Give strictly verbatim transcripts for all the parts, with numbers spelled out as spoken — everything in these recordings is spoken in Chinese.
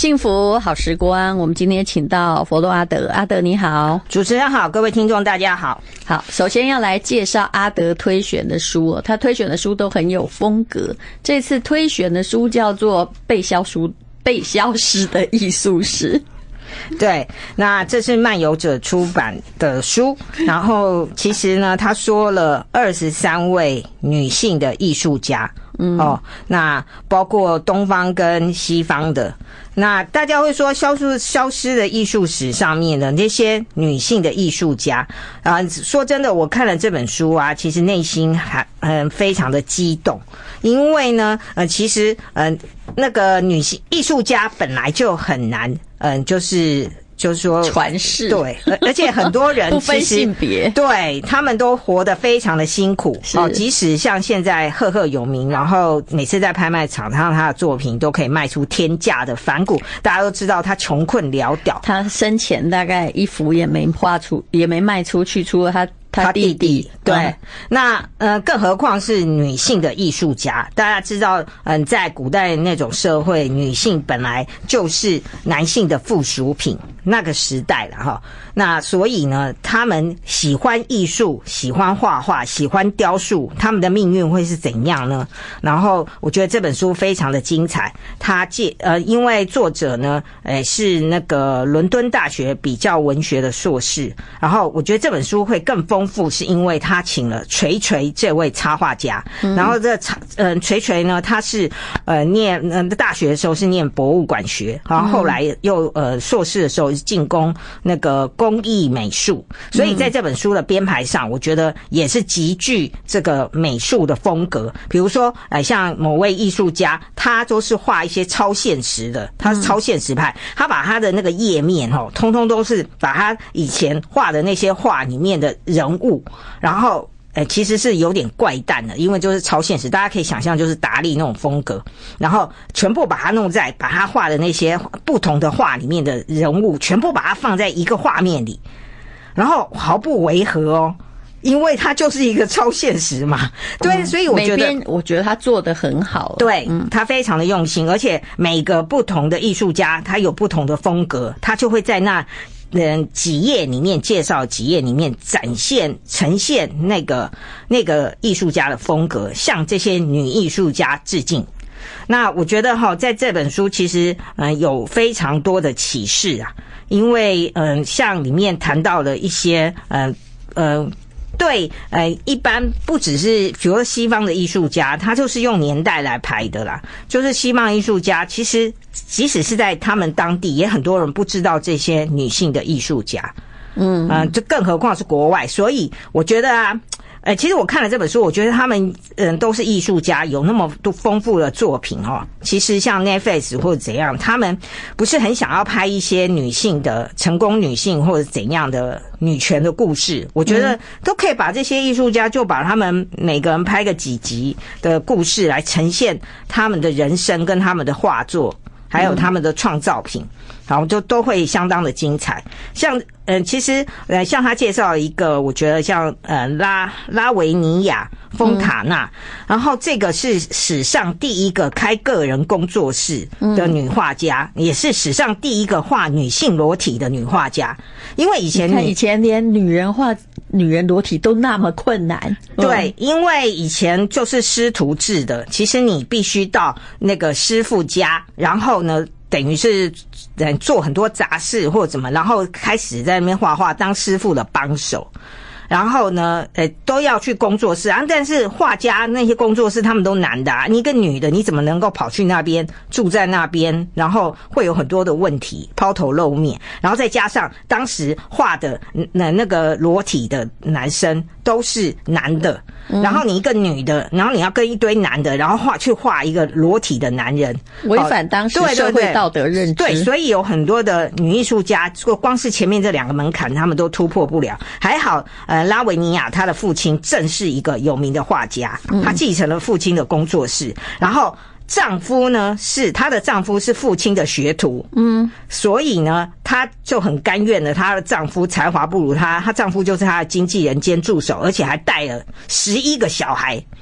幸福好时光，我们今天请到佛洛阿德，阿德你好。 主持人好，各位听众大家好。 好，首先要来介绍阿德推选的书哦，他推选的书都很有风格。这次推选的书叫做《被消书被消失的艺术史》。 对，那这是漫游者出版的书，然后其实呢，他说了二十三位女性的艺术家，嗯，哦，那包括东方跟西方的。那大家会说消失消失的艺术史上面的那些女性的艺术家啊、呃，说真的，我看了这本书啊，其实内心还嗯非常的激动，因为呢，呃，其实嗯、呃、那个女性艺术家本来就很难，嗯、呃，就是就是说传世， 对，而且很多人不分性别， 对他们都活得非常的辛苦哦。即使像现在赫赫有名，然后每次在拍卖场上他的作品都可以卖出天价的反骨，大家都知道他穷困潦倒， 他生前大概一幅也没画出，也没卖出去，除了他。 他弟弟对，嗯、那呃，更何况是女性的艺术家。大家知道，嗯、呃，在古代那种社会，女性本来就是男性的附属品，那个时代了哈。那所以呢，他们喜欢艺术，喜欢画画，喜欢雕塑，他们的命运会是怎样呢？然后，我觉得这本书非常的精彩。他借呃，因为作者呢，诶、呃、是那个伦敦大学比较文学的硕士，然后我觉得这本书会更丰富，是因为他请了锤锤这位插画家，嗯、然后这嗯锤锤呢，他是呃念呃大学的时候是念博物馆学，然后后来又呃硕士的时候进攻那个工艺美术，所以在这本书的编排上，我觉得也是极具这个美术的风格。比如说，呃，像某位艺术家，他都是画一些超现实的，他是超现实派，他把他的那个页面哦，通通都是把他以前画的那些画里面的人物，然后。呃，其实是有点怪诞的，因为就是超现实，大家可以想象就是达利那种风格，然后全部把它弄在把他画的那些不同的画里面的人物，全部把它放在一个画面里，然后毫不违和哦，因为它就是一个超现实嘛。对，嗯、所以我觉得， 我觉得他做得很好。 对，嗯，他非常的用心，而且每个不同的艺术家，他有不同的风格，他就会在那。嗯，几页里面介绍，几页里面展现、呈现那个那个艺术家的风格，向这些女艺术家致敬。那我觉得哈，在这本书其实嗯、呃、有非常多的启示啊，因为嗯、呃、像里面谈到了一些呃呃。对，呃，一般不只是比如说西方的艺术家，他就是用年代来排的啦。就是西方艺术家，其实即使是在他们当地，也很多人不知道这些女性的艺术家。嗯，啊、呃，就更何况是国外。所以我觉得啊。呃，其实我看了这本书，我觉得他们嗯都是艺术家，有那么多丰富的作品哦。其实像 Netflix 或者怎样，他们不是很想要拍一些女性的成功女性或者怎样的女权的故事，我觉得都可以把这些艺术家就把他们每个人拍个几集的故事来呈现他们的人生跟他们的画作。还有他们的创造品，然后就都会相当的精彩。像嗯、呃，其实呃，像他介绍一个，我觉得像呃拉拉维尼亚丰塔纳，嗯、然后这个是史上第一个开个人工作室的女画家，嗯、也是史上第一个画女性裸体的女画家。因为以前你看以前连女人画女人裸体都那么困难， 对，嗯、因为以前就是师徒制的，其实你必须到那个师傅家，然后呢，等于是做很多杂事或者怎么，然后开始在那边画画，当师傅的帮手。然后呢，呃，都要去工作室啊。但是画家那些工作室他们都男的啊，你一个女的，你怎么能够跑去那边住在那边？然后会有很多的问题，抛头露面。然后再加上当时画的那那个裸体的男生都是男的，嗯、然后你一个女的，然后你要跟一堆男的，然后画去画一个裸体的男人， 违反当时社会道德认知。 对，对，对，所以有很多的女艺术家，光是前面这两个门槛，他们都突破不了。还好，呃，拉维尼亚他的父亲正是一个有名的画家，他继承了父亲的工作室，嗯、然后丈夫呢是她的丈夫是父亲的学徒，嗯，所以呢，她就很甘愿的，她的丈夫才华不如她，她丈夫就是她的经纪人兼助手，而且还带了十一个小孩。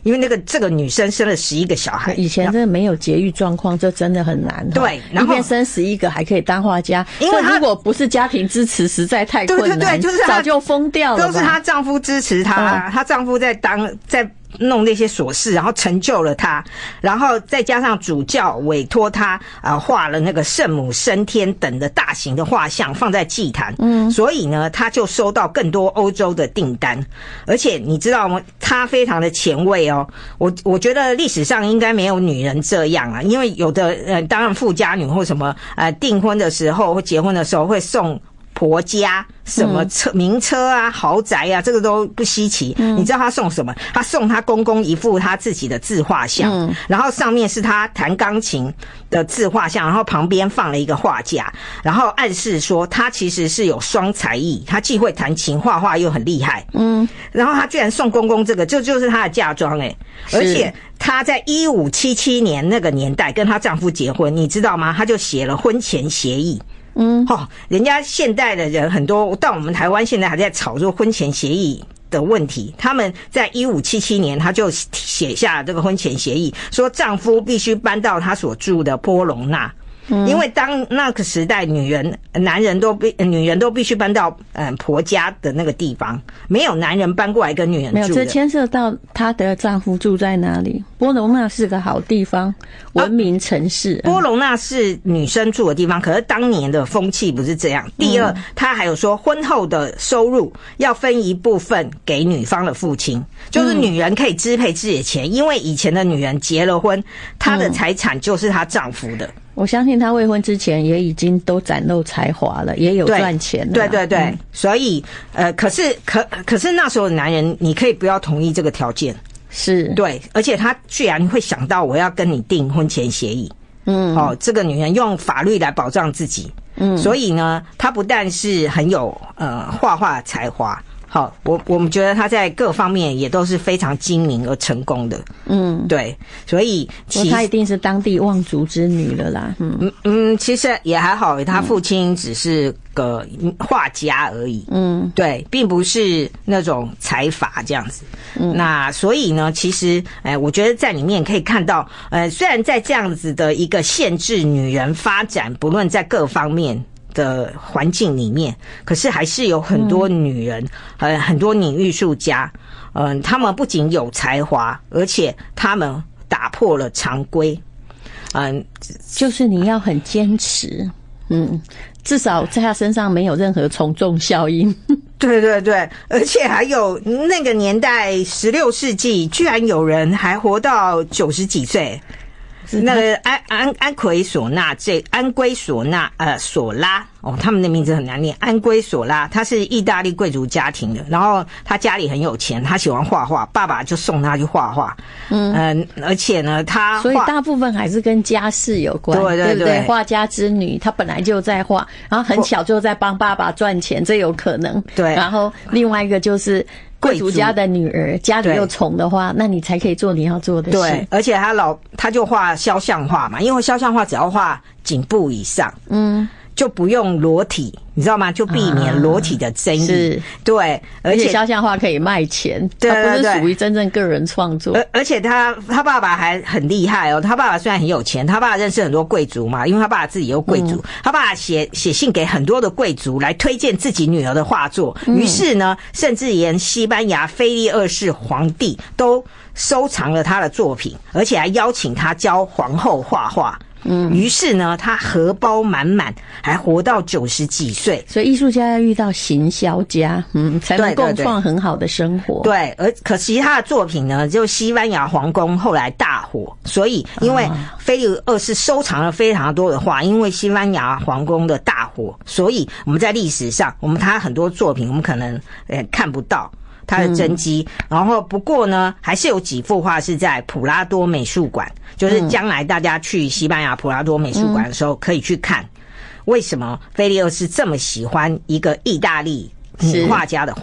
因为那个这个女生生了十一个小孩， 以前真的没有节育状况，这真的很难。 对，然后一边生十一个还可以当画家， 因为她如果不是家庭支持，实在太困难， 对对对，就是早就疯掉了。 都是她丈夫支持她，她、嗯、丈夫在当在。弄那些琐事，然后成就了她，然后再加上主教委托她啊画了那个圣母升天等的大型的画像放在祭坛，嗯，所以呢，她就收到更多欧洲的订单，而且你知道吗？她非常的前卫哦，我我觉得历史上应该没有女人这样啊，因为有的呃，当然富家女或什么呃订婚的时候或结婚的时候会送。婆家什么车名车啊豪宅啊，这个都不稀奇。嗯、你知道他送什么？他送他公公一幅他自己的自画像，嗯、然后上面是他弹钢琴的自画像，然后旁边放了一个画架，然后暗示说他其实是有双才艺，他既会弹琴画画又很厉害。嗯，然后他居然送公公这个，这就, 就是他的嫁妆哎、欸，而且她在一五七七年那个年代跟她丈夫结婚，你知道吗？她就写了婚前协议。嗯，哦，人家现代的人很多，到我们台湾现在还在炒作婚前协议的问题。他们在一五七七年，他就写下这个婚前协议，说丈夫必须搬到他所住的波隆纳。嗯，因为当那个时代，女人、男人都必、女人都必须搬到嗯、呃、婆家的那个地方，没有男人搬过来跟女人住的。 没有，这牵涉到她的丈夫住在哪里。波隆纳是个好地方，文明城市。 啊、波隆纳是女生住的地方，可是当年的风气不是这样。第二，他还有说，婚后的收入要分一部分给女方的父亲，就是女人可以支配自己的钱，因为以前的女人结了婚，她的财产就是她丈夫的。 我相信她未婚之前也已经都展露才华了，也有赚钱了。 对对对，嗯、所以呃，可是可可是那时候的男人，你可以不要同意这个条件。 是对，而且他居然会想到我要跟你订婚前协议，嗯，哦，这个女人用法律来保障自己，嗯，所以呢，她不但是很有呃画画才华，好，我我们觉得她在各方面也都是非常精明而成功的，嗯，对，所以其她一定是当地望族之女了啦，嗯嗯嗯，其实也还好，她父亲只是个画家而已，嗯，对，并不是那种财阀这样子。嗯，那所以呢，其实，哎，我觉得在里面可以看到，呃，虽然在这样子的一个限制女人发展，不论在各方面的环境里面，可是还是有很多女人，呃，很多女艺术家，嗯、呃，她们不仅有才华，而且她们打破了常规，嗯、呃， 就是你要很坚持，嗯。至少在他身上没有任何从众效应。 对对对，而且还有那个年代，十六世纪居然有人还活到九十几岁。那个安安安奎索纳这安圭索纳呃索拉哦，他们的名字很难念。安圭索拉，他是意大利贵族家庭的，然后他家里很有钱，他喜欢画画，爸爸就送他去画画。嗯嗯、呃，而且呢，他所以大部分还是跟家世有关，对对 对, 对不对？画家之女，她本来就在画，然后很巧就在帮爸爸赚钱，这有可能。 对， 然后另外一个就是贵族家的女儿，家里又宠的话，那你才可以做你要做的事。 对，而且他老他就画肖像画嘛，因为肖像画只要画颈部以上，嗯，就不用裸体，你知道吗？就避免裸体的争议。啊、是，对， 而且肖像画可以卖钱，对对对，它不是属于真正个人创作。 而而且他他爸爸还很厉害哦，他爸爸虽然很有钱，他爸爸认识很多贵族嘛，因为他爸爸自己有贵族，嗯、他爸爸写写信给很多的贵族来推荐自己女儿的画作，嗯、于是呢，甚至连西班牙腓力二世皇帝都收藏了他的作品，而且还邀请他教皇后画画。嗯，于是呢，他荷包满满，还活到九十几岁。 所以艺术家要遇到行销家，嗯，才能共创很好的生活。 对，而可惜他的作品呢，就西班牙皇宫后来大火，所以因为腓力二世收藏了非常多的画，因为西班牙皇宫的大火，所以我们在历史上，我们他很多作品我们可能呃看不到他的真迹，嗯、然后不过呢，还是有几幅画是在普拉多美术馆，就是将来大家去西班牙普拉多美术馆的时候可以去看，为什么腓力二世这么喜欢一个意大利女画家的画。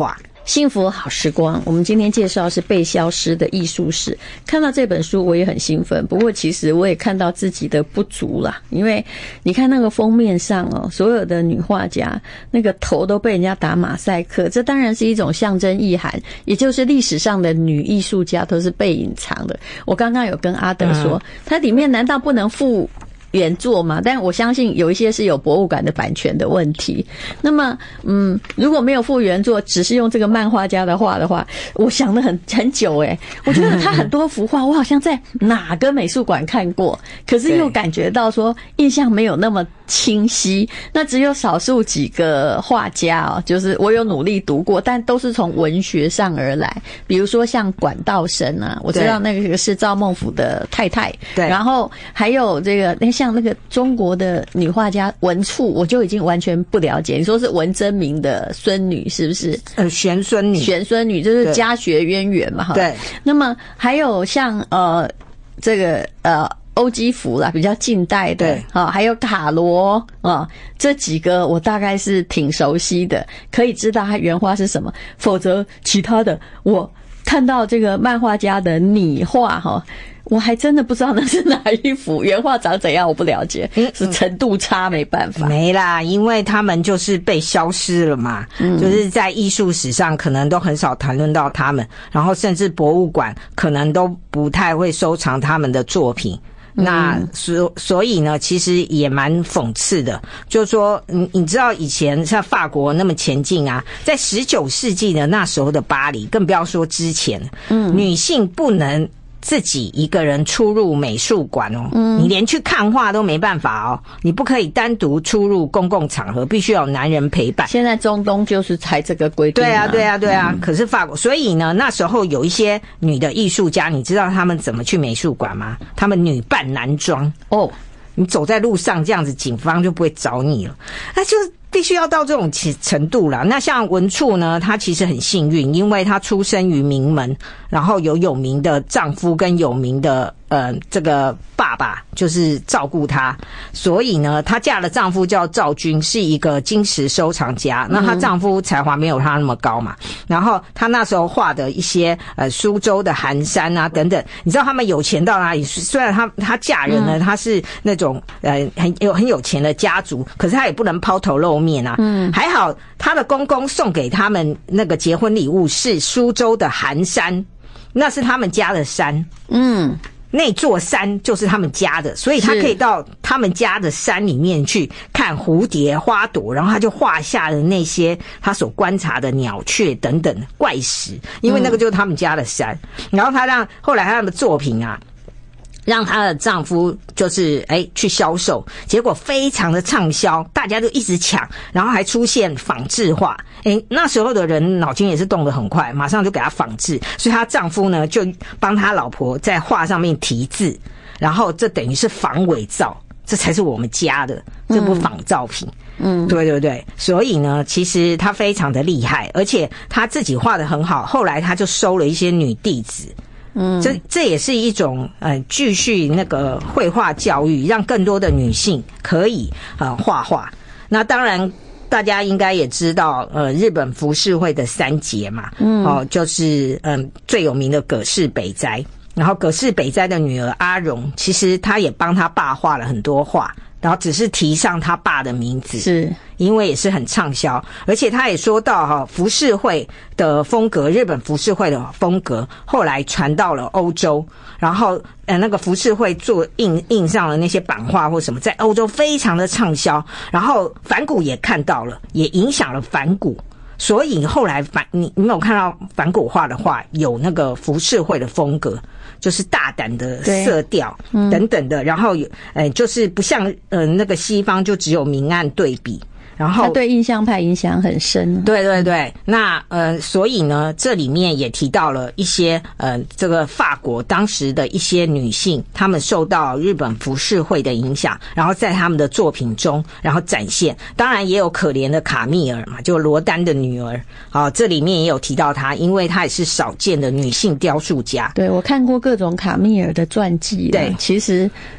幸福好时光，我们今天介绍是被消失的艺术史。看到这本书我也很兴奋，不过其实我也看到自己的不足啦，因为你看那个封面上哦，所有的女画家那个头都被人家打马赛克，这当然是一种象征意涵，也就是历史上的女艺术家都是被隐藏的。我刚刚有跟阿德说，它里面难道不能附原作嘛？但我相信有一些是有博物馆的版权的问题。那么，嗯，如果没有附原作，只是用这个漫画家的画的话，我想了很很久诶、欸、我觉得他很多幅画，我好像在哪个美术馆看过，可是又感觉到说印象没有那么清晰。那只有少数几个画家哦，就是我有努力读过，但都是从文学上而来。比如说像管道生啊，我知道那个是赵孟頫的太太，对，然后还有这个那。像那个中国的女画家文处，我就已经完全不了解。你说是文征明的孙女是不是？ 呃，玄孙女， 玄孙女就是家学渊源嘛，哈。对。那么还有像呃这个呃欧基福啦，比较近代的，啊，还有卡罗啊，这几个我大概是挺熟悉的，可以知道它原画是什么。否则其他的我看到这个漫画家的拟画哈。我还真的不知道那是哪一幅原画长怎样，我不了解，是程度差，没办法。 没啦，因为他们就是被消失了嘛，嗯、就是在艺术史上可能都很少谈论到他们，然后甚至博物馆可能都不太会收藏他们的作品。那所所以呢，其实也蛮讽刺的，就是说，你你知道以前像法国那么前进啊，在十九世纪的那时候的巴黎，更不要说之前，嗯，女性不能自己一个人出入美术馆哦，嗯，你连去看画都没办法哦，你不可以单独出入公共场合，必须要有男人陪伴。 现在中东就是才这个规定、啊。 对啊，对啊，对啊。嗯、可是法国，所以呢，那时候有一些女的艺术家，你知道他们怎么去美术馆吗？他们女扮男装哦，你走在路上这样子，警方就不会找你了。那就必须要到这种程度啦。那像文处呢，她其实很幸运，因为她出生于名门，然后有有名的丈夫跟有名的呃这个爸爸就是照顾她，所以呢，她嫁的丈夫叫赵君，是一个金石收藏家。那她丈夫才华没有她那么高嘛，然后她那时候画的一些呃苏州的寒山啊等等，你知道他们有钱到哪里？虽然她她嫁人呢，她是那种呃很有很有钱的家族，可是她也不能抛头露面啊。嗯，还好她的公公送给他们那个结婚礼物是苏州的寒山，那是他们家的山。嗯。那座山就是他们家的，所以他可以到他们家的山里面去看蝴蝶、花朵，然后他就画下了那些他所观察的鸟雀等等怪石，因为那个就是他们家的山。嗯、然后他让后来他的作品啊，让她的丈夫就是哎去销售，结果非常的畅销，大家就一直抢，然后还出现仿制画。哎，那时候的人脑筋也是动得很快，马上就给她仿制，所以她丈夫呢就帮她老婆在画上面题字，然后这等于是仿伪造，这才是我们家的，这不仿造品。嗯，对对对，所以呢，其实她非常的厉害，而且她自己画得很好，后来她就收了一些女弟子。嗯，这这也是一种呃继续那个绘画教育，让更多的女性可以呃画画。那当然，大家应该也知道，呃，日本浮世绘的三杰嘛，嗯，哦，就是嗯、呃、最有名的葛饰北斋，然后葛饰北斋的女儿阿荣，其实她也帮她爸画了很多画。然后只是提上他爸的名字，是因为也是很畅销，而且他也说到哈，浮世绘的风格，日本浮世绘的风格后来传到了欧洲，然后呃那个浮世绘做印印上了那些版画或什么，在欧洲非常的畅销，然后梵谷也看到了，也影响了梵谷。所以后来梵你你没有看到梵谷画的画有那个浮世绘的风格，就是大胆的色调等等的，然后有呃就是不像呃那个西方就只有明暗对比。然后他对印象派影响很深。 对对对，那呃，所以呢，这里面也提到了一些呃，这个法国当时的一些女性，她们受到日本浮世绘的影响，然后在她们的作品中，然后展现。当然也有可怜的卡密尔嘛，就罗丹的女儿。好、哦，这里面也有提到她，因为她也是少见的女性雕塑家。 对，我看过各种卡密尔的传记。对，其实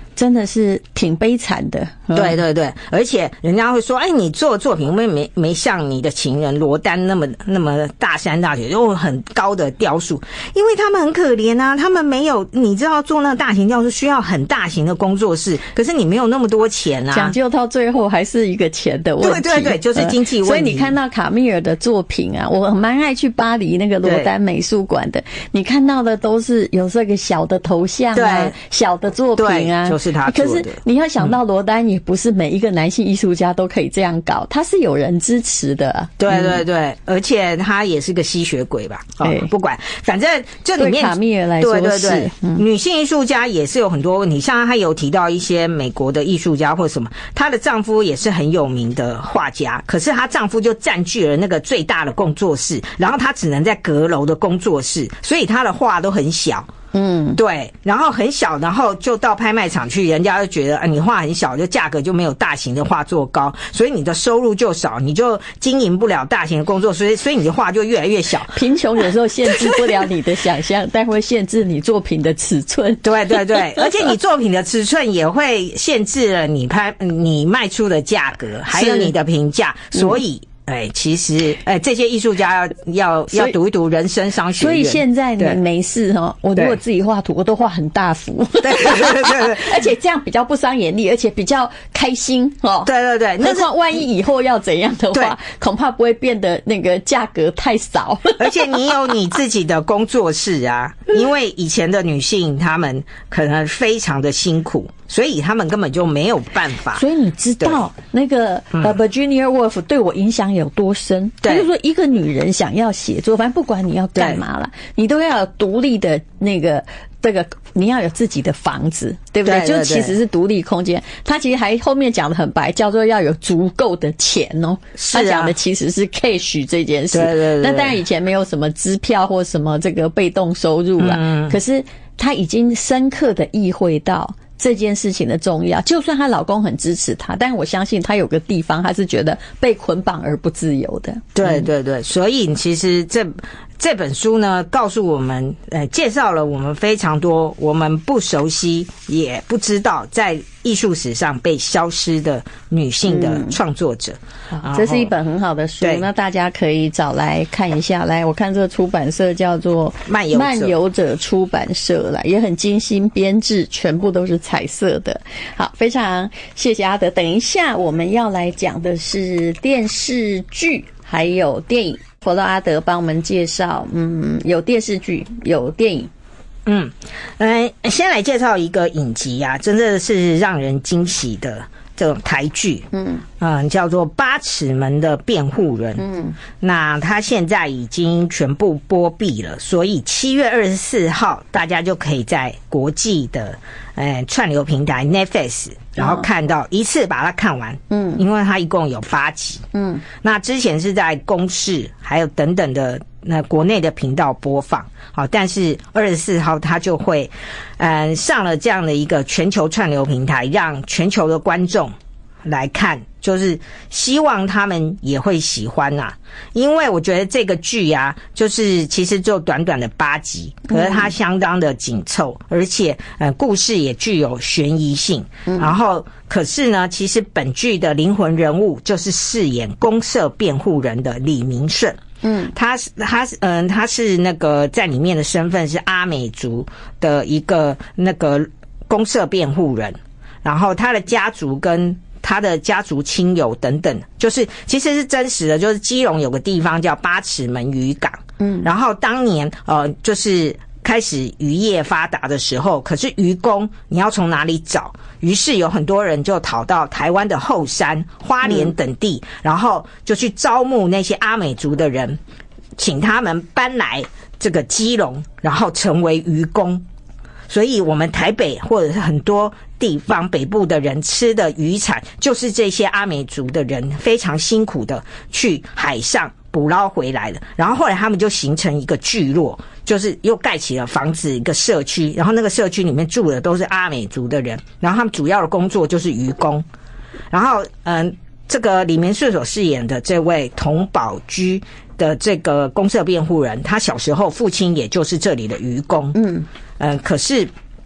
真的是挺悲惨的。 嗯、对对对，而且人家会说，哎，你做的作品没没没像你的情人罗丹那么那么大山大水，又很高的雕塑，因为他们很可怜啊，他们没有，你知道做那个大型雕塑需要很大型的工作室，可是你没有那么多钱啊， 讲究到最后还是一个钱的问题。 对对对，就是经济问题。 所以你看到卡米尔的作品啊，我蛮爱去巴黎那个罗丹美术馆的，你看到的都是有这个小的头像啊，小的作品啊， 就是他做的。 可是你要想到罗丹也不是每一个男性艺术家都可以这样搞，他是有人支持的、啊。 对对对、嗯，而且他也是个吸血鬼吧？哦，不管，反正这里面对卡米尔来说是， 对对对、嗯，女性艺术家也是有很多问题，像他有提到一些美国的艺术家或什么，她的丈夫也是很有名的画家，可是她丈夫就占据了那个最大的工作室，然后她只能在阁楼的工作室，所以她的画都很小。嗯，对，然后很小，然后就到拍卖场去，人家就觉得啊，你画很小，就价格就没有大型的画作高，所以你的收入就少，你就经营不了大型的工作，所以所以你的画就越来越小。 贫穷有时候限制不了你的想象，但会限制你作品的尺寸。 对对对，而且你作品的尺寸也会限制了你拍你卖出的价格，还有你的评价，所以。哎，其实哎，这些艺术家要要要读一读人生商学院。 所以现在你没事哈，我如果自己画图，我都画很大幅， 对对对对， 而且这样比较不伤眼力，而且比较开心哦。 对对对， 何况万一以后要怎样的话，恐怕不会变得那个价格太少。 而且你有你自己的工作室啊，因为以前的女性她们可能非常的辛苦。所以他们根本就没有办法。 所以你知道那个呃 Virginia Woolf 对我影响有多深？他就说一个女人想要写作，反正不管你要干嘛啦，你都要有独立的那个这个，你要有自己的房子，对不对？ 对对对， 就其实是独立空间。他其实还后面讲的很白，叫做要有足够的钱哦。 是啊， 他讲的其实是 cash 这件事。 对对对。 那当然以前没有什么支票或什么这个被动收入啦，嗯，可是他已经深刻的意会到这件事情的重要，就算她老公很支持她，但我相信她有个地方，她是觉得被捆绑而不自由的。 对对对，所以其实这这本书呢，告诉我们，呃，介绍了我们非常多我们不熟悉也不知道在艺术史上被消失的女性的创作者。 嗯，这是一本很好的书，那大家可以找来看一下。来，我看这个出版社叫做漫游者漫游者出版社啦，也很精心编制，全部都是彩色的。好，非常谢谢阿德。等一下我们要来讲的是电视剧还有电影。佛洛阿德帮我们介绍，嗯，有电视剧，有电影。 嗯，来先来介绍一个影集啊，真的是让人惊喜的这种台剧，嗯嗯，叫做《八尺门的辩护人》。嗯，那它现在已经全部播毕了，所以七月二十四号大家就可以在国际的呃串流平台 Netflix， 然后看到一次把它看完。嗯，因为它一共有八集。嗯，那之前是在公视还有等等的那国内的频道播放。好，但是二十四号它就会嗯、呃、上了这样的一个全球串流平台，让全球的观众来看，就是希望他们也会喜欢呐、啊。因为我觉得这个剧啊，就是其实就短短的八集，可是它相当的紧凑，而且呃故事也具有悬疑性。然后可是呢，其实本剧的灵魂人物就是饰演公社辩护人的李明顺。嗯，他是他是嗯、呃、他是那个在里面的身份是阿美族的一个那个公社辩护人，然后他的家族跟他的家族亲友等等，就是其实是真实的，就是基隆有个地方叫八尺门渔港，嗯，然后当年呃就是开始渔业发达的时候，可是渔工你要从哪里找？于是有很多人就逃到台湾的后山、花莲等地，嗯，然后就去招募那些阿美族的人，请他们搬来这个基隆，然后成为渔工。所以我们台北或者是很多地方北部的人吃的渔产，就是这些阿美族的人非常辛苦的去海上捕捞回来的。然后后来他们就形成一个聚落，就是又盖起了房子，一个社区，然后那个社区里面住的都是阿美族的人，然后他们主要的工作就是渔工。然后嗯，这个李明顺所饰演的这位童宝驹的这个公社辩护人，他小时候父亲也就是这里的渔工。嗯嗯，可是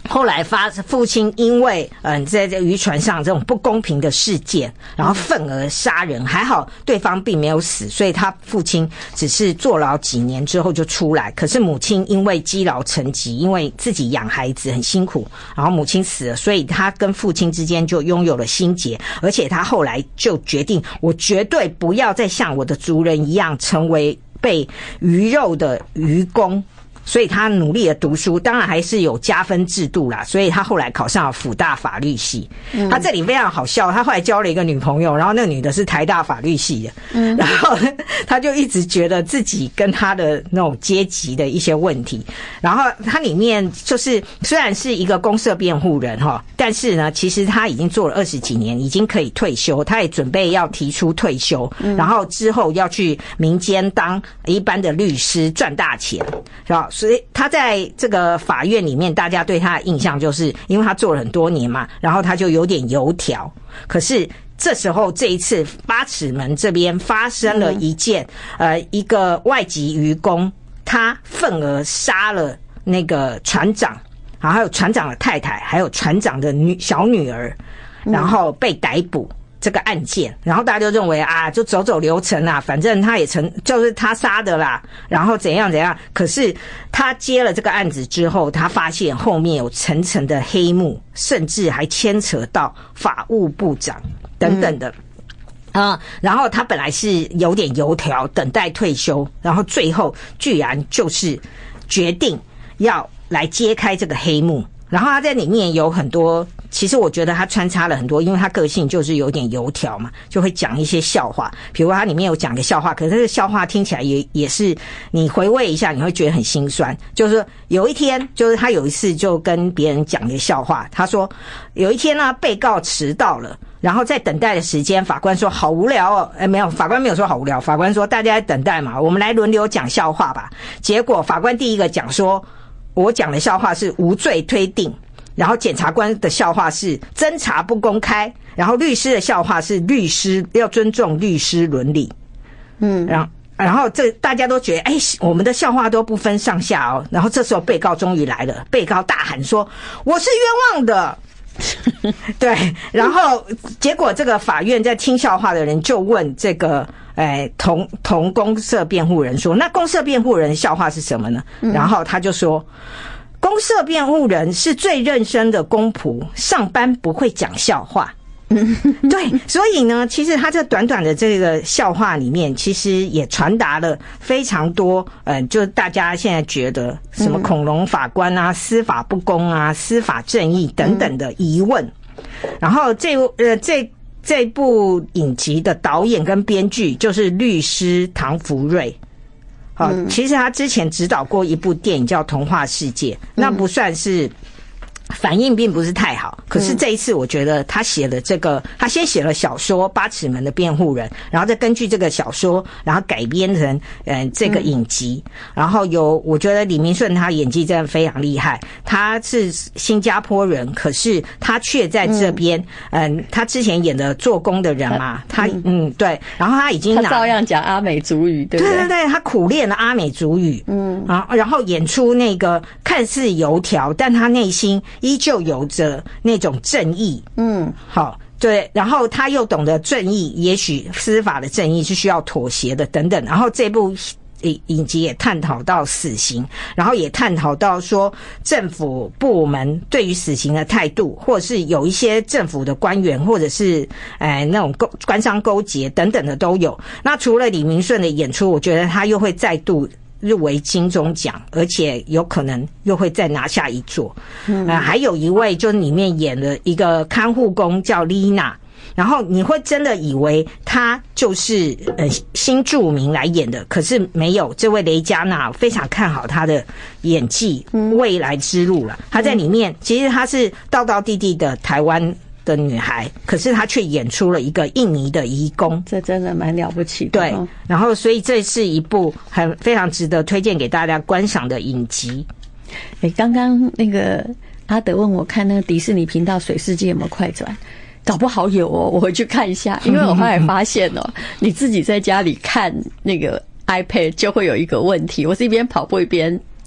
后来发父亲因为嗯在这渔船上这种不公平的事件，然后愤而杀人，还好对方并没有死，所以他父亲只是坐牢几年之后就出来。可是母亲因为积劳成疾，因为自己养孩子很辛苦，然后母亲死了，所以他跟父亲之间就拥有了心结，而且他后来就决定，我绝对不要再像我的族人一样成为被鱼肉的渔工。所以他努力的读书，当然还是有加分制度啦，所以他后来考上了辅大法律系。嗯、他这里非常好笑，他后来交了一个女朋友，然后那个女的是台大法律系的，嗯、然后他就一直觉得自己跟他的那种阶级的一些问题，然后他里面就是虽然是一个公社辩护人哈，但是呢，其实他已经做了二十几年，已经可以退休，他也准备要提出退休，嗯、然后之后要去民间当一般的律师赚大钱，是吧？所以他在这个法院里面，大家对他的印象就是因为他做了很多年嘛，然后他就有点油条。可是这时候这一次八尺门这边发生了一件、嗯、呃一个外籍渔工，他愤而杀了那个船长，然后还有船长的太太，还有船长的女小女儿，然后被逮捕。这个案件，然后大家就认为啊，就走走流程啊，反正他也成就是他杀的啦，然后怎样怎样。可是他接了这个案子之后，他发现后面有层层的黑幕，甚至还牵扯到法务部长等等的。嗯啊、嗯，然后他本来是有点油条，等待退休，然后最后居然就是决定要来揭开这个黑幕。然后他在里面有很多，其实我觉得他穿插了很多，因为他个性就是有点油条嘛，就会讲一些笑话。比如他里面有讲个笑话，可是这个笑话听起来也也是你回味一下，你会觉得很心酸。就是有一天，就是他有一次就跟别人讲一个笑话，他说有一天呢，被告迟到了。然后在等待的时间，法官说好无聊哦，哎，没有，法官没有说好无聊，法官说大家在等待嘛，我们来轮流讲笑话吧。结果法官第一个讲说，我讲的笑话是无罪推定，然后检察官的笑话是侦查不公开，然后律师的笑话是律师要尊重律师伦理。嗯，然后然后这大家都觉得，哎，我们的笑话都不分上下哦。然后这时候被告终于来了，被告大喊说：“我是冤枉的。”对，然后结果这个法院在听笑话的人就问这个哎同同公社辩护人说，那公社辩护人笑话是什么呢？嗯、然后他就说，公社辩护人是最认真的公仆，上班不会讲笑话。对，所以呢，其实他这短短的这个笑话里面，其实也传达了非常多，呃，就是大家现在觉得什么恐龙法官啊、司法不公啊、司法正义等等的疑问。然后这呃这这部影集的导演跟编剧就是律师唐福瑞。好，其实他之前指导过一部电影叫《童话世界》，那不算是。反应并不是太好，可是这一次我觉得他写了这个，他先写了小说《八尺门的辩护人》，然后再根据这个小说，然后改编成呃这个影集，然后有我觉得李明顺他演技真的非常厉害，他是新加坡人，可是他却在这边，嗯、呃，他之前演的做工的人嘛，他嗯对，然后他已经拿他照样讲阿美族语，对不对？ 对对对，他苦练了阿美族语，嗯，然后然后演出那个看似油条，但他内心依旧有着那种正义，嗯，好，对，然后他又懂得正义，也许司法的正义是需要妥协的，等等。然后这部影集也探讨到死刑，然后也探讨到说政府部门对于死刑的态度，或者是有一些政府的官员，或者是呃那种勾官商勾结等等的都有。那除了李明顺的演出，我觉得他又会再度入围金钟奖，而且有可能又会再拿下一座。嗯，呃，还有一位就是里面演了一个看护工叫丽娜，然后你会真的以为她就是呃新著名来演的，可是没有，这位雷佳娜非常看好她的演技未来之路了。她在里面其实她是道道地地的台湾的女孩，可是她却演出了一个印尼的移工， 这真的蛮了不起的。 对，然后所以这是一部很非常值得推荐给大家观赏的影集。 诶，刚刚那个阿德问我看那个迪士尼频道《水世界》有没有快转，搞不好有哦，我回去看一下。因为我后来发现哦，你自己在家里看那个 iPad 就会有一个问题，我是一边跑步一边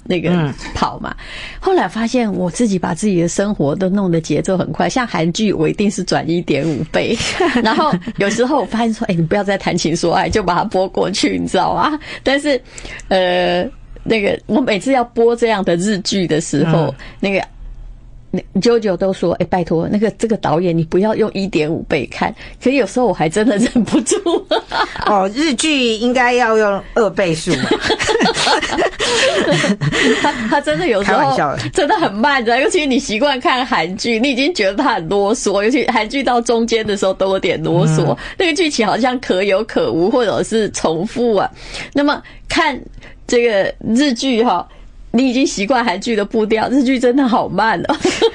那个跑嘛。嗯、后来发现我自己把自己的生活都弄得节奏很快，像韩剧我一定是转 一点五 倍，然后有时候我发现说，哎、欸，你不要再谈情说爱，就把它播过去，你知道吗？但是，呃，那个我每次要播这样的日剧的时候，嗯、那个。啾啾都说：“哎、欸，拜托，那个这个导演，你不要用 一点五 倍看。”可是有时候我还真的忍不住。 哦，日剧应该要用二倍数。 他他真的有时候真的很慢的，尤其你习惯看韩剧，你已经觉得他很啰嗦，尤其韩剧到中间的时候都有点啰嗦，嗯、那个剧情好像可有可无，或者是重复啊。那么看这个日剧哈。你已经习惯韩剧的步调，日剧真的好慢哦。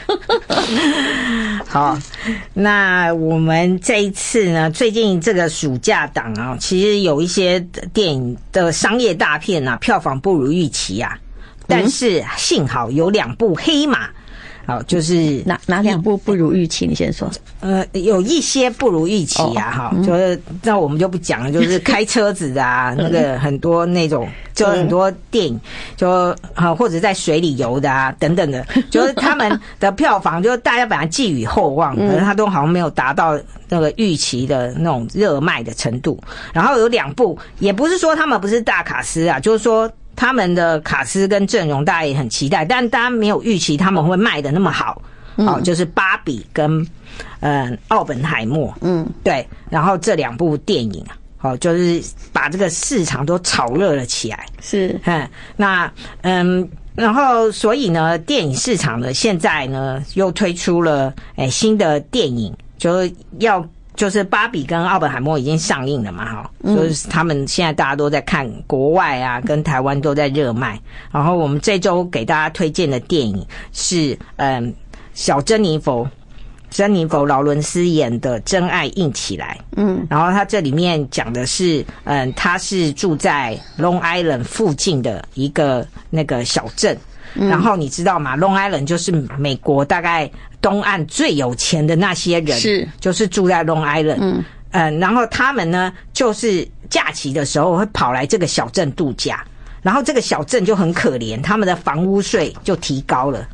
好，那我们这一次呢，最近这个暑假档啊，其实有一些电影的商业大片啊，票房不如预期啊。但是幸好有两部黑马。好，就是哪哪两部不如预期？你先说。 呃，有一些不不如预期啊，哈、哦，就是那我们就不讲了，就是开车子的啊，那个很多那种，就很多电影，就啊或者在水里游的啊等等的，就是他们的票房，就大家本来寄予厚望，可是他都好像没有达到那个预期的那种热卖的程度。然后有两部，也不是说他们不是大卡司啊，就是说。他们的卡司跟阵容大家也很期待，但大家没有预期他们会卖得那么好。嗯、哦，就是芭比跟嗯、呃、奥本海默，嗯，对，然后这两部电影啊，哦，就是把这个市场都炒热了起来。 是， 嗯，那嗯，然后所以呢，电影市场呢现在呢又推出了诶新的电影，就要。就是芭比跟奥本海默已经上映了嘛，哈，就是他们现在大家都在看，国外啊跟台湾都在热卖。然后我们这周给大家推荐的电影是，嗯，小珍妮佛，珍妮佛劳伦斯演的《真爱硬起来》。嗯，然后他这里面讲的是，嗯，他是住在 Long Island 附近的一个那个小镇。然后你知道吗 ？Long Island 就是美国大概东岸最有钱的那些人，是就是住在 Long Island。嗯，呃，然后他们呢，就是假期的时候会跑来这个小镇度假，然后这个小镇就很可怜，他们的房屋税就提高了。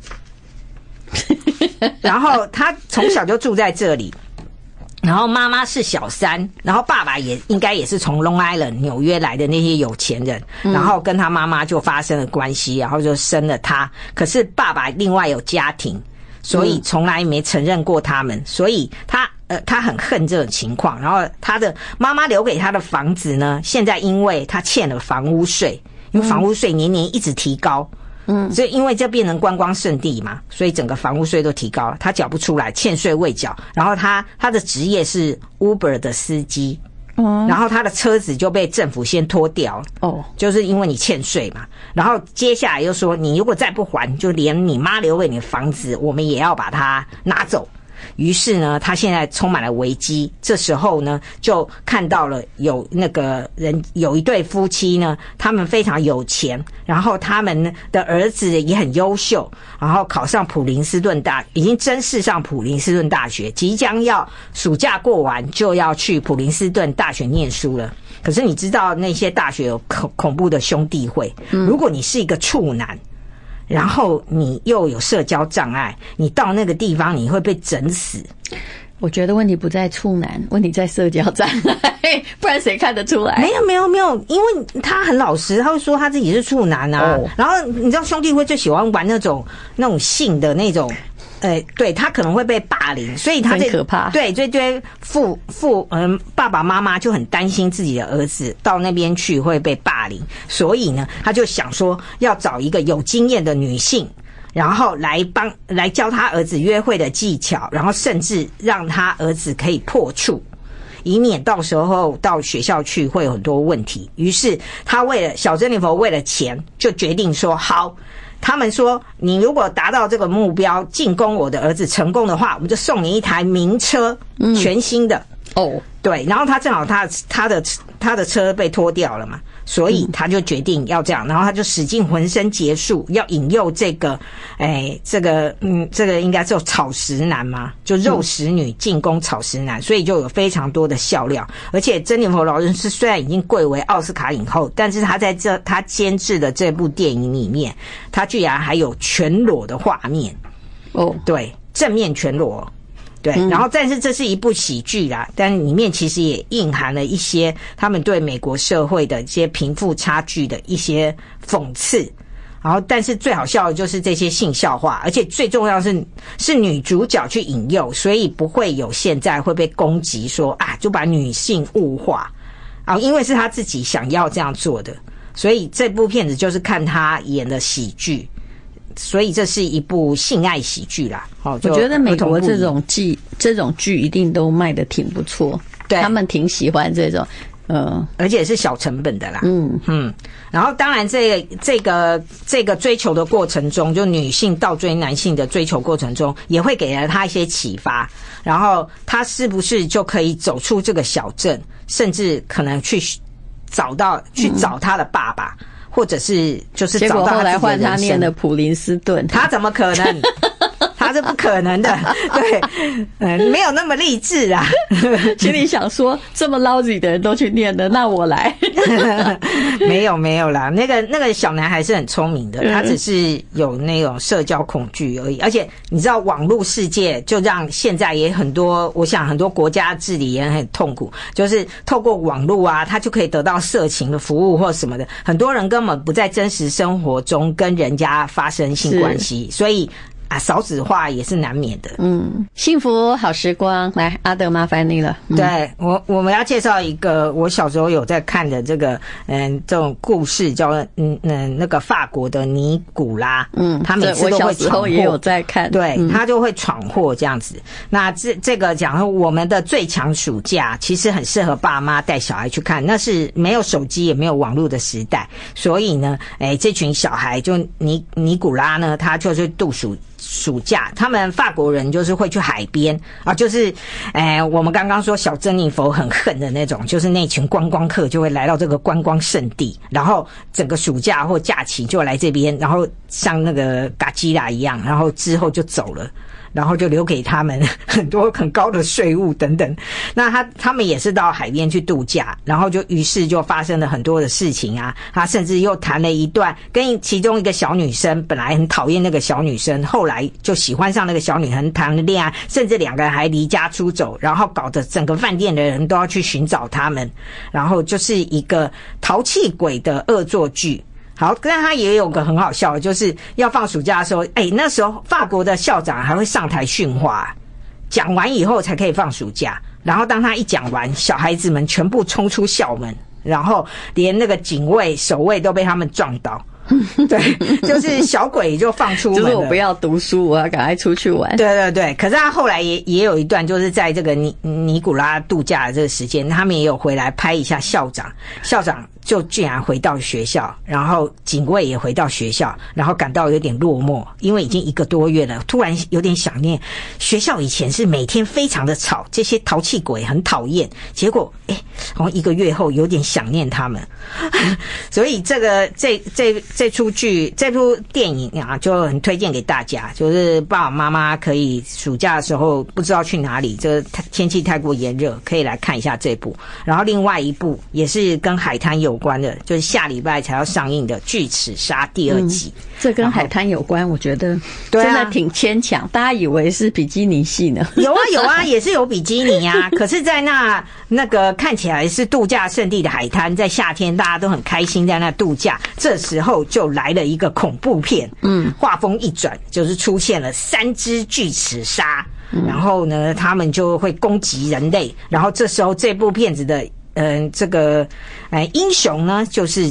然后他从小就住在这里。然后妈妈是小三，然后爸爸也应该也是从 Long Island 纽约来的那些有钱人，然后跟他妈妈就发生了关系，然后就生了他。可是爸爸另外有家庭，所以从来没承认过他们，所以他呃他很恨这种情况。然后他的妈妈留给他的房子呢，现在因为他欠了房屋税，因为房屋税年年一直提高。嗯，所以因为这变成观光胜地嘛，所以整个房屋税都提高了，他缴不出来，欠税未缴。然后他他的职业是 Uber 的司机，哦，然后他的车子就被政府先拖掉了，哦，就是因为你欠税嘛。然后接下来又说，你如果再不还，就连你妈留给你的房子，我们也要把它拿走。于是呢，他现在充满了危机。这时候呢，就看到了有那个人，有一对夫妻呢，他们非常有钱，然后他们的儿子也很优秀，然后考上普林斯顿大，已经正式上普林斯顿大学，即将要暑假过完就要去普林斯顿大学念书了。可是你知道那些大学有恐恐怖的兄弟会，如果你是一个处男。然后你又有社交障碍，你到那个地方你会被整死。 我觉得问题不在处男，问题在社交障碍，不然谁看得出来？ 没有没有没有，因为他很老实，他会说他自己是处男啊。Oh. 然后你知道兄弟会最喜欢玩那种那种性的那种。呃，对他可能会被霸凌，所以他很可怕。 对，这对父父嗯爸爸妈妈就很担心自己的儿子到那边去会被霸凌，所以呢，他就想说要找一个有经验的女性，然后来帮来教他儿子约会的技巧，然后甚至让他儿子可以破处，以免到时候到学校去会有很多问题。于是他为了小珍妮佛为了钱，就决定说好。他们说，你如果达到这个目标，进攻我的儿子成功的话，我们就送你一台名车，全新的。哦，对，然后他正好他他的他的车被拖掉了嘛，所以他就决定要这样，然后他就使尽浑身解数要引诱这个，哎，这个，嗯，这个应该叫草食男嘛，就肉食女进攻草食男，所以就有非常多的笑料。而且珍妮佛劳伦斯虽然已经贵为奥斯卡影后，但是他在这他监制的这部电影里面，他居然还有全裸的画面。哦，对，正面全裸。对，然后但是这是一部喜剧啦，但里面其实也蕴含了一些他们对美国社会的一些贫富差距的一些讽刺。然后但是最好笑的就是这些性笑话，而且最重要的是是女主角去引诱，所以不会有现在会被攻击说啊就把女性物化啊，因为是她自己想要这样做的，所以这部片子就是看她演的喜剧。所以这是一部性爱喜剧啦。哦， 我觉得美国这种剧这种剧一定都卖得挺不错，对，他们挺喜欢这种，呃， 而且是小成本的啦。嗯嗯。然后当然这个这个这个追求的过程中，就女性倒追男性的追求过程中，也会给了他一些启发。然后他是不是就可以走出这个小镇，甚至可能去找到去找他的爸爸。嗯，或者是就是找到他自己的人生，结果后来换他念的普林斯顿，他怎么可能？他是不可能的，对，嗯，没有那么励志啊。 心里想说，这么 lousy 的人都去念的，那我来。 没有没有啦，那个那个小男孩是很聪明的，他只是有那种社交恐惧而已。而且你知道，网络世界就让现在也很多，我想很多国家治理也很痛苦，就是透过网络啊，他就可以得到色情的服务或什么的。很多人根本不在真实生活中跟人家发生性关系，所以。啊，少子化也是难免的。嗯， 幸福好时光，来，阿德麻烦你了。 嗯、对我，我们要介绍一个我小时候有在看的这个，嗯，这种故事叫嗯嗯那个法国的尼古拉。嗯，他每次都会闯祸， 也有在看。 对，嗯、他就会闯祸这样子。那这这个讲说我们的最强暑假，其实很适合爸妈带小孩去看。那是没有手机也没有网络的时代，所以呢，哎，这群小孩就尼尼古拉呢，他就是度暑。暑假，他们法国人就是会去海边啊，就是，哎、呃，我们刚刚说小珍妮佛很恨的那种，就是那群观光客就会来到这个观光胜地，然后整个暑假或假期就来这边，然后像那个嘎基拉一样，然后之后就走了。然后就留给他们很多很高的税务等等。那他他们也是到海边去度假，然后就于是就发生了很多的事情啊。他甚至又谈了一段跟其中一个小女生，本来很讨厌那个小女生，后来就喜欢上那个小女生，谈了恋爱，甚至两个人还离家出走，然后搞得整个饭店的人都要去寻找他们，然后就是一个淘气鬼的恶作剧。好，但他也有个很好笑的，就是要放暑假的时候，哎，那时候法国的校长还会上台训话，讲完以后才可以放暑假。然后当他一讲完，小孩子们全部冲出校门，然后连那个警卫、守卫都被他们撞倒。对，就是小鬼就放出门了， 就是我不要读书，我要赶快出去玩。 对对对，可是他后来也也有一段，就是在这个尼尼古拉度假的这个时间，他们也有回来拍一下校长，校长就居然回到学校，然后警卫也回到学校，然后感到有点落寞，因为已经一个多月了，突然有点想念学校。以前是每天非常的吵，这些淘气鬼很讨厌，结果哎，好像一个月后有点想念他们，所以这个这这这出剧这部电影啊，就很推荐给大家，就是爸爸妈妈可以暑假的时候不知道去哪里，这天气太过炎热，可以来看一下这部。然后另外一部也是跟海滩有关的，就是下礼拜才要上映的《巨齿鲨》第二集、嗯、 这跟海滩有关，我觉得真的挺牵强、啊、大家以为是比基尼戏呢。 有啊有啊，也是有比基尼啊可是在那那个看起来是度假胜地的海滩，在夏天大家都很开心在那度假，这时候就来了一个恐怖片，嗯，画风一转就是出现了三只巨齿鲨，然后呢他们就会攻击人类，然后这时候这部片子的嗯、呃，这个呃英雄呢就是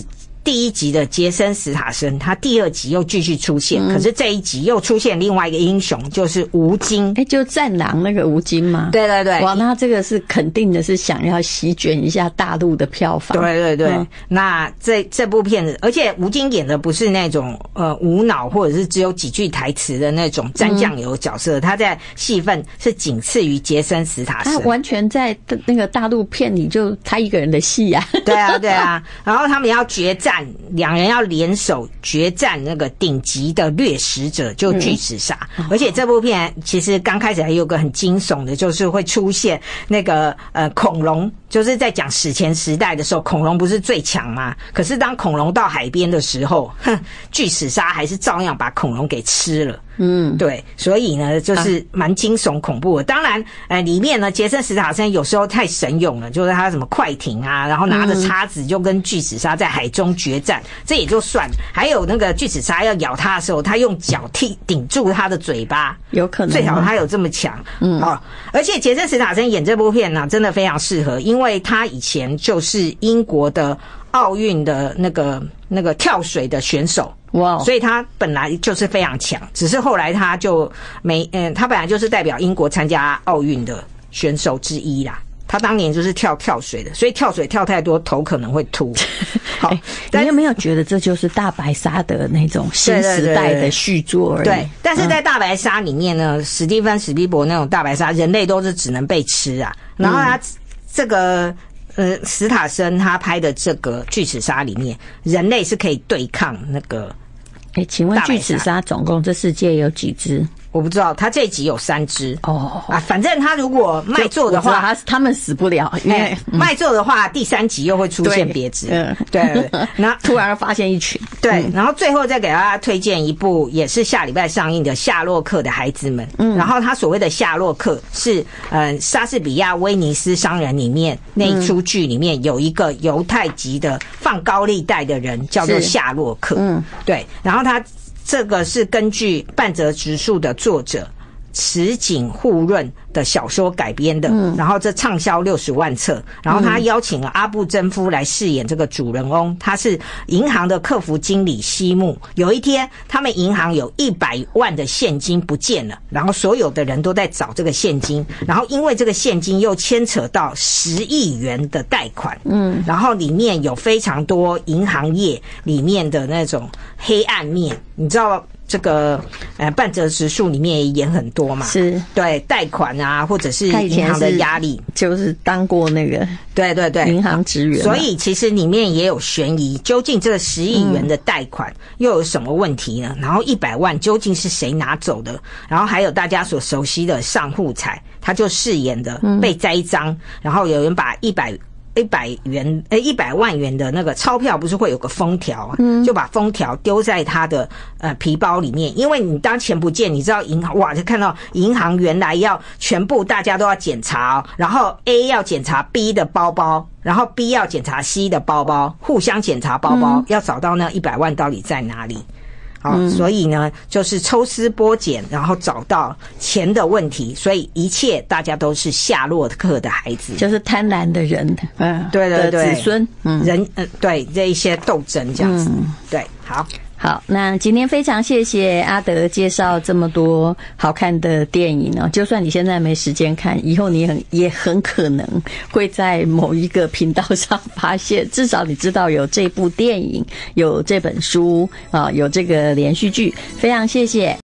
第一集的杰森·史塔森，他第二集又继续出现，嗯、可是这一集又出现另外一个英雄，就是吴京。 哎，就战狼那个吴京吗？ 对对对。 哇，那这个是肯定的是想要席卷一下大陆的票房。 对对对。嗯、那这这部片子，而且吴京演的不是那种呃无脑或者是只有几句台词的那种沾酱油角色，嗯、他在戏份是仅次于杰森·史塔森。 他完全在那个大陆片里就他一个人的戏啊。 对啊对啊。然后他们要决战。两人要联手决战那个顶级的掠食者，就巨齿鲨。嗯、而且这部片其实刚开始还有个很惊悚的，就是会出现那个呃恐龙，就是在讲史前时代的时候，恐龙不是最强吗？可是当恐龙到海边的时候，哼，巨齿鲨还是照样把恐龙给吃了。嗯，对，所以呢，就是蛮惊悚恐怖的。当然，呃，里面呢，杰森·史塔森有时候太神勇了，就是他什么快艇啊，然后拿着叉子就跟巨齿鲨在海中决战，这也就算了。还有那个巨齿鲨要咬他的时候，他用脚踢顶住他的嘴巴， 有可能最好他有这么强。嗯，哦，而且杰森·史塔森演这部片呢，真的非常适合，因为他以前就是英国的奥运的那个那个跳水的选手。哇！ Wow. 所以他本来就是非常强，只是后来他就没，嗯，他本来就是代表英国参加奥运的选手之一啦。他当年就是跳跳水的，所以跳水跳太多头可能会秃。好，欸、 你有没有觉得这就是大白鲨的那种新时代的续作而已？ 对， 对， 对， 对，但是在大白鲨里面呢，嗯、史蒂芬·史皮伯那种大白鲨，人类都是只能被吃啊。然后他这个。呃，史塔森他拍的这个巨齿鲨里面，人类是可以对抗那个。 哎，请问巨齿鲨总共这世界有几只？ 我不知道，他这一集有三只哦啊，反正他如果卖座的话， 他他们死不了，因为、 欸嗯、卖座的话，第三集又会出现别只，嗯，对，对对那突然发现一群， 对，嗯、然后最后再给大家推荐一部也是下礼拜上映的《夏洛克的孩子们》，嗯，然后他所谓的夏洛克是呃莎士比亚《威尼斯商人》里面那一出剧里面有一个犹太籍的放高利贷的人叫做夏洛克，嗯，对，然后他。这个是根据半泽直树的作者池井户润的小说改编的，嗯、然后这畅销六十万册，然后他邀请了阿布真夫来饰演这个主人翁，他是银行的客服经理西木。有一天，他们银行有一百万的现金不见了，然后所有的人都在找这个现金，然后因为这个现金又牵扯到十亿元的贷款，嗯，然后里面有非常多银行业里面的那种黑暗面，你知道。这个呃半泽直树里面也演很多嘛， 是对贷款啊，或者是银行的压力， 就是当过那个对对对银行职员， 所以其实里面也有悬疑，究竟这个十亿元的贷款又有什么问题呢？嗯、然后一百万究竟是谁拿走的？然后还有大家所熟悉的上户彩，他就饰演的被栽赃，嗯、然后有人把一百。一百元诶，一百万元的那个钞票不是会有个封条啊？嗯，就把封条丢在他的呃皮包里面，因为你当钱不见，你知道银行哇，就看到银行原来要全部大家都要检查哦，然后 A 要检查 B 的包包，然后 B 要检查 C 的包包，互相检查包包，嗯、要找到那一百万到底在哪里。好，嗯、所以呢，就是抽丝剥茧，然后找到钱的问题，所以一切大家都是夏洛克的孩子， 就是贪婪的人，嗯， 对对对， 子孙，嗯， 人，嗯，对这一些斗争这样子，嗯、对，好。 好，那今天非常谢谢阿德介绍这么多好看的电影哦。就算你现在没时间看，以后你很也很可能会在某一个频道上发现，至少你知道有这部电影，有这本书啊，有这个连续剧。非常谢谢。